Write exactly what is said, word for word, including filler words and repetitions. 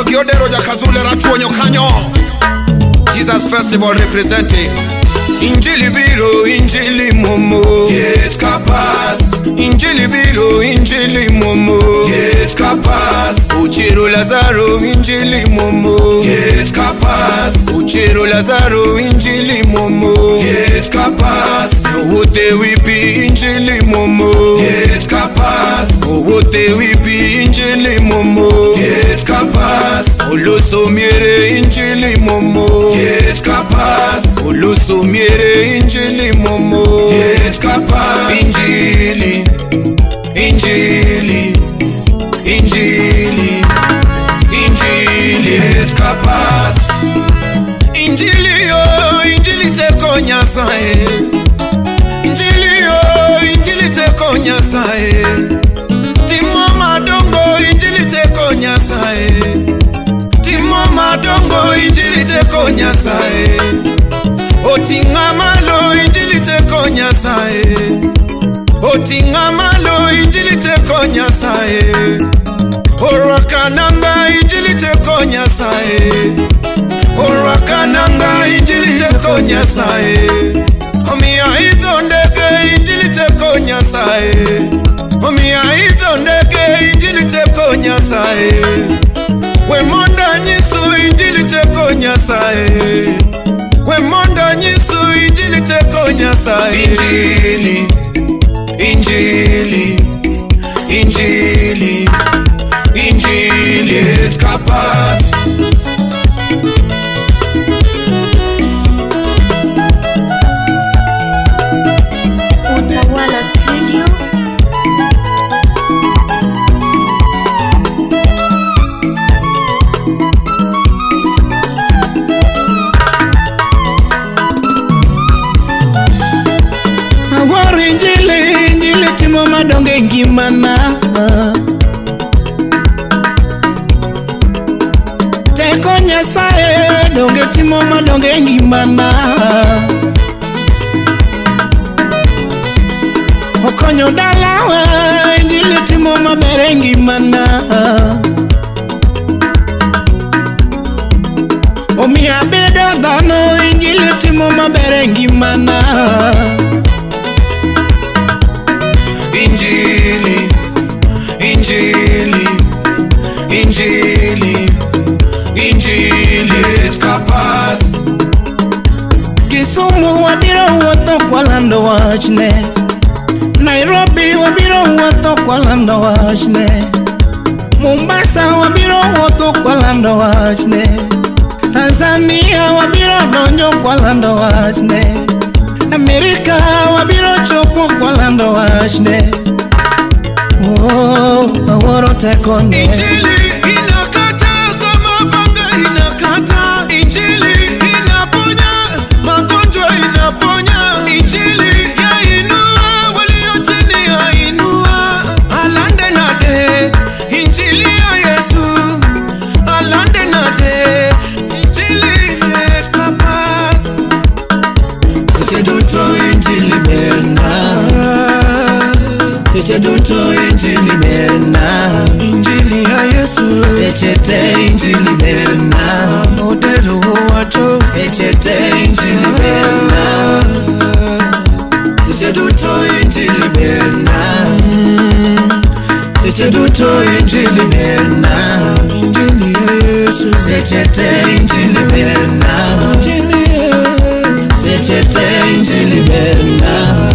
Paso Giodero Jakazule Ratuonyo Kanyo. Jesus Festival representing Injili Biro, Injili Momo Yet Kapas Injili Biro, Injili Momo Yet Kapas Uchiro Lazaro, Injili Momo Yet Kapas Uchiro Lazaro, Injili Momo Yet Kapas Owote wipi Injili Momo Yet Kapas Owote wipi Injili Momo Yet Kapas Oloso miere Injili Momo Yet Kapas Oloso miere Injili Momo Yet Kapas Injili Injili Injili Injili Yet Kapas Injili yo Injili teko nyasaye Injili yo Injili teko nyasaye Timo madongo Injili teko nyasaye Timo madongo Injili teko nyasaye Otinga malo Injili teko nyasaye Otinga malo Injili teko nyasaye Orakananga Injili teko nyasaye Orakananga Injili teko nyasaye Omiya idondeke Injili teko nyasaye Omiya idondeke Injili teko nyasaye Wemonda nyisu Injili teko nyasaye Wemonda nyisu Injili teko nyasaye Injili Injili Injili Injili Yet Kapas Utawala Studio. Awari Injili Injili timo madonge ngimana Teko nyasaye donge timo madonge ngimana Okonyo dalawa Injili timo mabere ngimana Omiya bedo dhano Injili timo mabere ngimana Injili Injili Injili Injili Yet Kapas Kisumu wabiro wuotho kwalando wachne Nairobi wabiro wuotho kwalando wachne Mombasa wabiro wuotho kwalando wachne Tanzania wabiro donjo kwalando wachne Amerika wabiro chopo kwalando wachne Oh, aworo tekone Injili inakata kama banga inakata Injili inaponya magonjwa inaponya Injili yainua walio chini yainua Alande nade Injili ya Yesu Alande nade Injili Yet Kapas Seche duto Injili bena Seche duto Injili bena Injili ya Yesu Seche te Injili bena Modero wato Seche te Injili bena Seche duto Injili bena Seche duto Injili bena Injili ya Yesu Seche te Injili bena Seche te Injili bena